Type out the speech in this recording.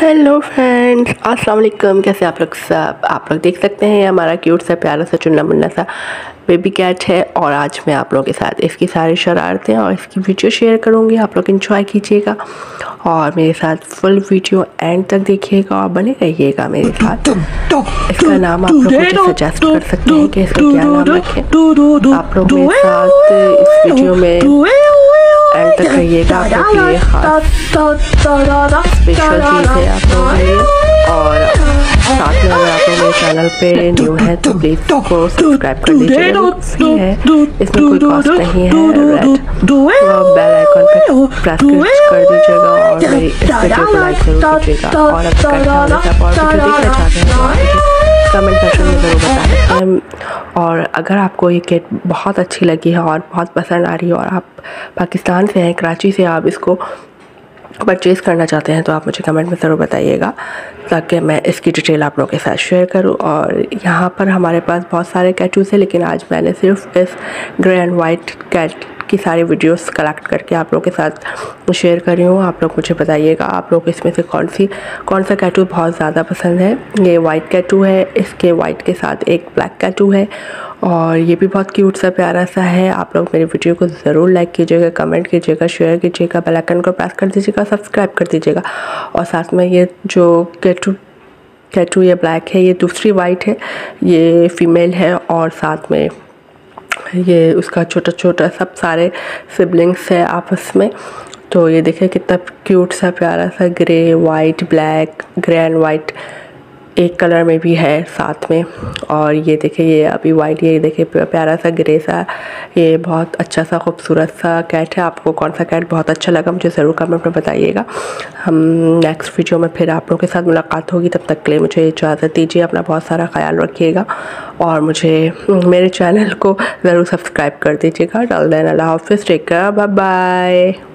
Hello friends, अस्सलाम वालेकुम। कैसे आप लोग सब? आप लोग देख सकते हैं हमारा क्यूट सा प्यारा सा चुन्ना मुन्ना सा बेबी कैट है। और आज मैं आप लोगों के साथ इसकी सारी शरारतें और इसकी वीडियो शेयर करूंगी। आप लोग एंजॉय कीजिएगा और मेरे साथ फुल वीडियो एंड तक देखिएगा और बने रहिएगा मेरे साथ। इसका नाम आप लोग मुझे सजेस्ट कर सकते हैं कि इसका क्या नाम रखें। आप लोग मेरे साथ इस वीडियो में एंड तक रहिएगा क्योंकि ये खास स्पेशल चीज़ है आप लोगों के लिए। और साथ में अगर आप लोग मेरे चैनल पे न्यू है तो प्लीज़ को सब्सक्राइब कर दीजिएगा। फ्री है, इसमें कोई कॉस्ट नहीं है। रेड बेल आइकन पे प्रेस कर दीजिएगा और मेरी इस वीडियो को लाइक जरूर कीजिएगा। और अगर वीडियो देखना चाहते हैं तो आप मुझे कमेंट सेक्शन में ज़रूर बता सकते हैं। और अगर आपको ये किट बहुत अच्छी लगी है और बहुत पसंद आ रही है और आप पाकिस्तान से हैं, कराची से, आप इसको परचेज़ करना चाहते हैं तो आप मुझे कमेंट में ज़रूर बताइएगा ताकि मैं इसकी डिटेल आप लोगों के साथ शेयर करूं। और यहाँ पर हमारे पास बहुत सारे कैटूज़ हैं, लेकिन आज मैंने सिर्फ इस ग्रे एंड वाइट कैट की सारी वीडियोस कलेक्ट करके आप लोगों के साथ शेयर कर रही हूँ। आप लोग मुझे बताइएगा आप लोग इसमें से कौन सा कैटू बहुत ज़्यादा पसंद है। ये वाइट कैटू है, इसके वाइट के साथ एक ब्लैक कैटू है और ये भी बहुत क्यूट सा प्यारा सा है। आप लोग मेरी वीडियो को ज़रूर लाइक कीजिएगा, कमेंट कीजिएगा, शेयर कीजिएगा, बेल आइकन को प्रेस कर दीजिएगा, सब्सक्राइब कर दीजिएगा। और साथ में ये जो कैटू ये ब्लैक है, ये दूसरी वाइट है, ये फीमेल है। और साथ में ये उसका छोटा छोटा सब सारे सिबलिंग्स है आपस में। तो ये देखिए कितना क्यूट सा प्यारा सा grey white black, grey and white एक कलर में भी है साथ में। और ये देखिए ये अभी वाइट, ये देखिए प्यारा सा ग्रे सा, ये बहुत अच्छा सा खूबसूरत सा कैट है। आपको कौन सा कैट बहुत अच्छा लगा मुझे ज़रूर कमेंट में बताइएगा। हम नेक्स्ट वीडियो में फिर आप लोगों के साथ मुलाकात होगी। तब तक के लिए मुझे इजाज़त दीजिए। अपना बहुत सारा ख्याल रखिएगा और मुझे मेरे चैनल को ज़रूर सब्सक्राइब कर दीजिएगा। अल्लाह हाफ़िज़, टेक केयर, बाय बाय।